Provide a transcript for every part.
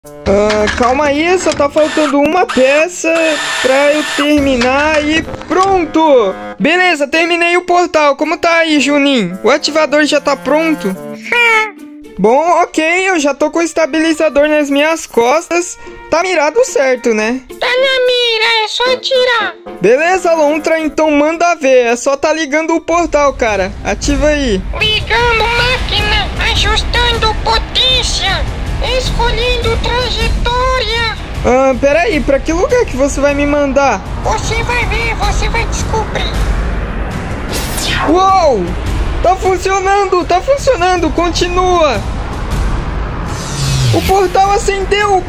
Calma aí, só tá faltando uma peça pra eu terminar e pronto! Beleza, terminei o portal. Como tá aí, Juninho? O ativador já tá pronto? Bom, ok, eu já tô com o estabilizador nas minhas costas. Tá mirado certo, né? Tá na mira, é só atirar. Beleza, Lontra, então manda ver. É só tá ligando o portal, cara. Ativa aí. Ligando máquina, ajustando potência, escolhendo trajetória. Peraí, pra que lugar que você vai me mandar? Você vai ver, você vai descobrir. Uou! Tá funcionando, continua. O portal acendeu,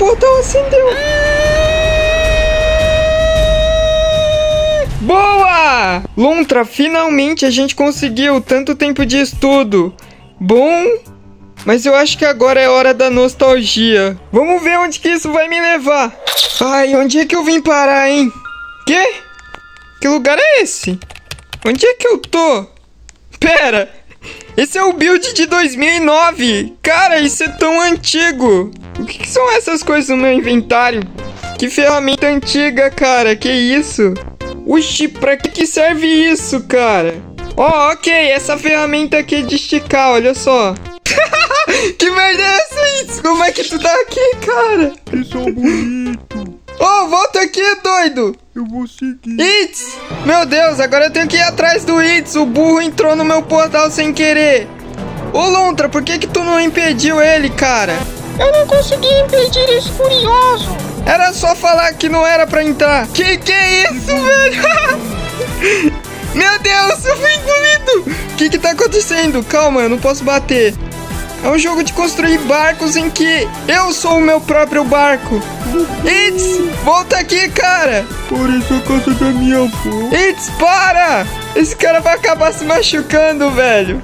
Boa! Lontra, finalmente a gente conseguiu tanto tempo de estudo. Bom, mas eu acho que agora é hora da nostalgia. Vamos ver onde que isso vai me levar. Ai, onde é que eu vim parar, hein? Quê? Que lugar é esse? Onde é que eu tô? Pera, esse é o build de 2009. Cara, isso é tão antigo. O que são essas coisas no meu inventário? Que ferramenta antiga, cara, que isso? Uxi, pra que serve isso, cara? Ok, essa ferramenta aqui é de esticar, olha só. Que merda é essa, Itz? Como é que tu tá aqui, cara? Isso é bonito. Volta aqui, doido. Eu vou seguir. Itz! Meu Deus, agora eu tenho que ir atrás do Itz. O burro entrou no meu portal sem querer. Ô, Lontra, por que tu não impediu ele, cara? Eu não consegui impedir esse curioso. Era só falar que não era pra entrar. Que é isso, velho? Meu Deus, eu fui engolido. O que tá acontecendo? Calma, eu não posso bater. É um jogo de construir barcos em que eu sou o meu próprio barco. Itz, volta aqui, cara. Parece a casa da minha avó. Itz, para! Esse cara vai acabar se machucando, velho.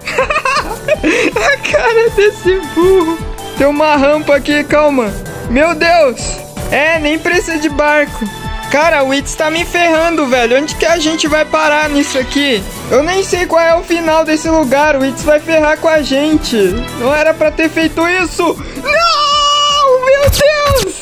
A cara desse burro. Tem uma rampa aqui, calma. Meu Deus. Nem precisa de barco. Cara, o Itz tá me ferrando, velho. Onde que a gente vai parar nisso aqui? Eu nem sei qual é o final desse lugar. O Itz vai ferrar com a gente. Não era pra ter feito isso. Não! Meu Deus!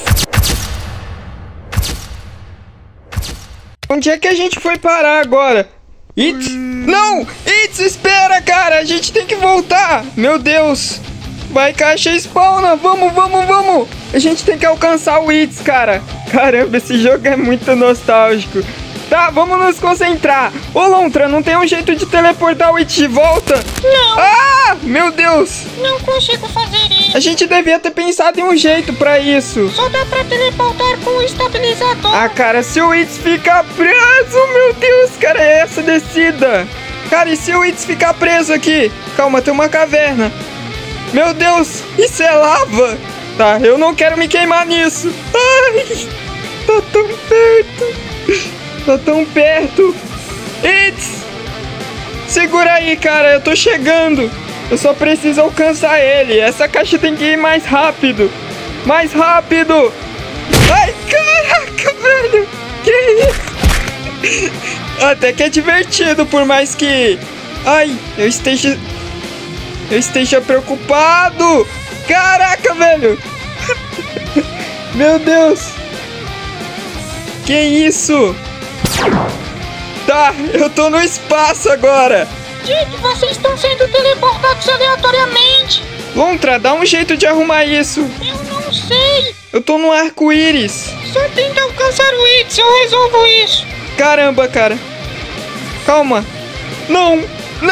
Onde é que a gente foi parar agora? Itz? Não! Itz, espera, cara! A gente tem que voltar! Meu Deus! Vai, caixa spawna! Vamos! A gente tem que alcançar o Itz, cara! Caramba, esse jogo é muito nostálgico. Tá, vamos nos concentrar. Ô, Lontra, não tem um jeito de teleportar o Itz de volta? Não. Ah, meu Deus. Não consigo fazer isso. A gente devia ter pensado em um jeito pra isso. Só dá pra teleportar com o estabilizador. Ah, cara, se o Itz ficar preso, meu Deus, cara, é essa descida. Cara, e se o Itz ficar preso aqui? Calma, tem uma caverna. Meu Deus, isso é lava. Tá, eu não quero me queimar nisso. Ai, tá tão perto. Tá tão perto. Itz! Segura aí, cara, eu tô chegando. Eu só preciso alcançar ele. Essa caixa tem que ir mais rápido. Mais rápido. Ai, caraca, velho. Que isso? Até que é divertido, por mais que... Ai, eu esteja preocupado. Caraca, velho. Meu Deus. Que isso? Tá, eu tô no espaço agora. Gente, vocês estão sendo teleportados aleatoriamente. Lontra, dá um jeito de arrumar isso. Eu não sei. Eu tô no arco-íris. Só tenta alcançar o Itz, eu resolvo isso. Caramba, cara. Calma. Não.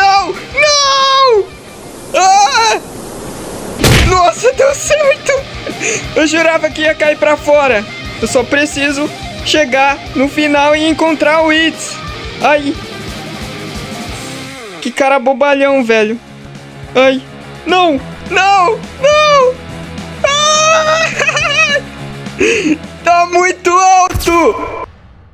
Ah! Nossa, deu certo. Eu jurava que ia cair pra fora. Eu só preciso chegar no final e encontrar o Itz. Ai. Que cara bobalhão, velho. Ai. Não. Ah! Tá muito alto.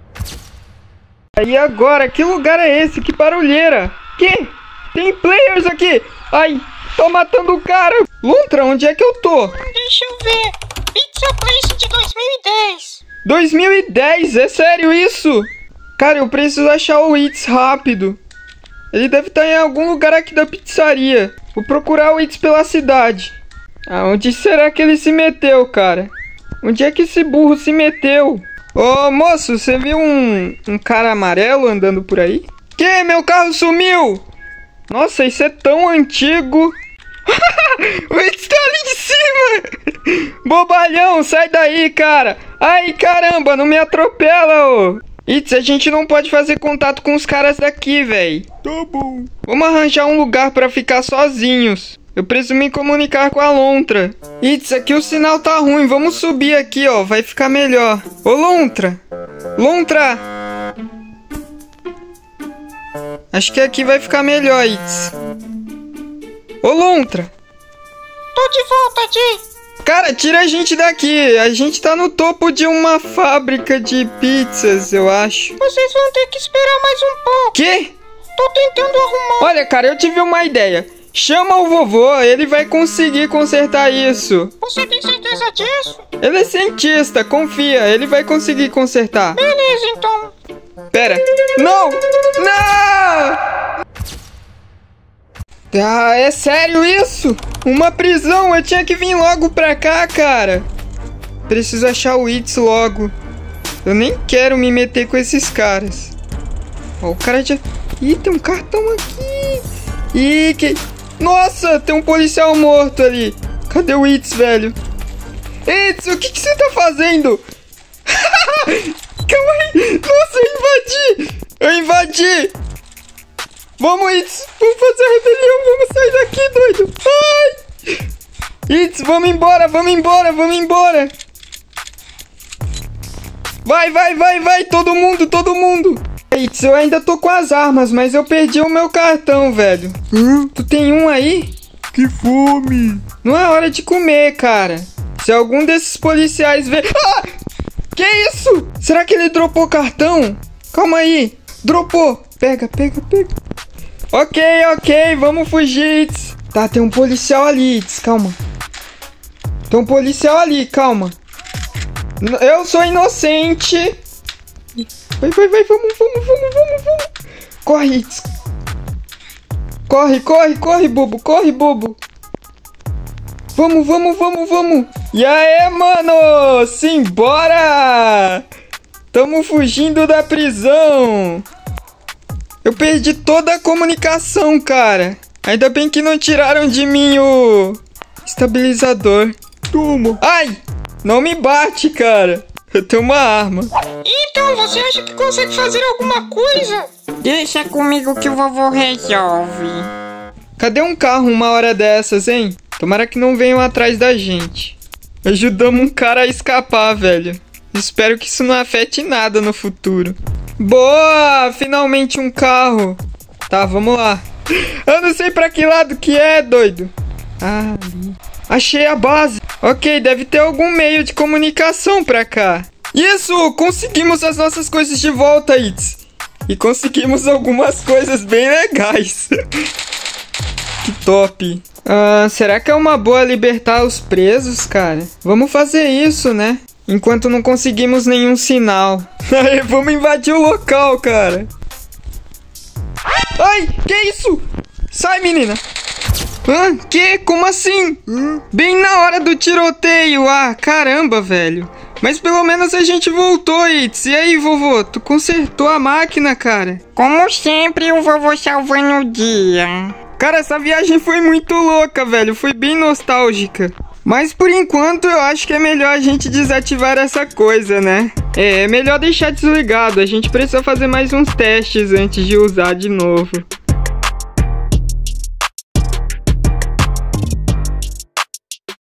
E agora? Que lugar é esse? Que barulheira. Que? Tem players aqui. Ai. Tô matando o cara. Lontra, onde é que eu tô? Deixa eu ver. Pizza Place de 2010. 2010? É sério isso? Cara, eu preciso achar o Itz rápido. Ele deve estar em algum lugar aqui da pizzaria. Vou procurar o Itz pela cidade. Aonde será que ele se meteu, cara? Onde é que esse burro se meteu? Ô, moço, você viu um cara amarelo andando por aí? Que? Meu carro sumiu! Nossa, isso é tão antigo. O Itz tá ali de cima! Bobalhão, sai daí, cara! Ai, caramba, não me atropela, ô! Itz, a gente não pode fazer contato com os caras daqui, véi. Tá bom. Vamos arranjar um lugar pra ficar sozinhos. Eu preciso me comunicar com a lontra. Itz, aqui o sinal tá ruim. Vamos subir aqui, ó. Vai ficar melhor. Ô, lontra! Lontra! Acho que aqui vai ficar melhor, Itz. Ô, lontra! Tô de volta, Di. Cara, tira a gente daqui. A gente tá no topo de uma fábrica de pizzas, eu acho. Vocês vão ter que esperar mais um pouco. Quê? Tô tentando arrumar. Olha, cara, eu tive uma ideia. Chama o vovô, ele vai conseguir consertar isso. Você tem certeza disso? Ele é cientista, confia, ele vai conseguir consertar. Beleza, então. Pera. Não! Não! Ah, é sério isso? Uma prisão, eu tinha que vir logo pra cá, cara. Preciso achar o Itz logo. Eu nem quero me meter com esses caras. Ó, o cara já... Ih, tem um cartão aqui. Ih, que... Nossa, tem um policial morto ali. Cadê o Itz, velho? Itz, o que você tá fazendo? Calma aí. Nossa, eu invadi. Vamos, Itz. Vamos fazer a rebelião. Vamos sair daqui, doido. Ai. Itz, vamos embora. Vai. Todo mundo. Itz, eu ainda tô com as armas, mas eu perdi o meu cartão, velho. Tu tem um aí? Que fome. Não é hora de comer, cara. Se algum desses policiais ver... Ah! Que isso? Será que ele dropou cartão? Calma aí. Dropou. Pega. Ok. Vamos fugir, Itz. Tá, tem um policial ali, Itz. Calma. Tem um policial ali, calma. Eu sou inocente. Vai. Vamos. Corre, Itz. Corre, bobo. Vamos. E aí, mano? Simbora! Tamo fugindo da prisão. Eu perdi toda a comunicação, cara. Ainda bem que não tiraram de mim o estabilizador. Toma. Ai! Não me bate, cara. Eu tenho uma arma. Então, você acha que consegue fazer alguma coisa? Deixa comigo que o vovô resolve. Cadê um carro uma hora dessas, hein? Tomara que não venham atrás da gente. Ajudamos um cara a escapar, velho. Espero que isso não afete nada no futuro. Boa! Finalmente um carro. Tá, vamos lá. Eu não sei pra que lado que é, doido. Ah, ali. Achei a base. Ok, deve ter algum meio de comunicação pra cá. Isso! Conseguimos as nossas coisas de volta, Itz. E conseguimos algumas coisas bem legais. Que top. Será que é uma boa libertar os presos, cara? Vamos fazer isso, né? Enquanto não conseguimos nenhum sinal. Aí, vamos invadir o local, cara. Ai, que isso? Sai, menina. Que? Como assim? Bem na hora do tiroteio. Ah, caramba, velho. Mas pelo menos a gente voltou, Itz. E aí, vovô? Tu consertou a máquina, cara? Como sempre, o vovô salvando o dia. Cara, essa viagem foi muito louca, velho. Foi bem nostálgica. Mas por enquanto eu acho que é melhor a gente desativar essa coisa, né? É melhor deixar desligado. A gente precisa fazer mais uns testes antes de usar de novo.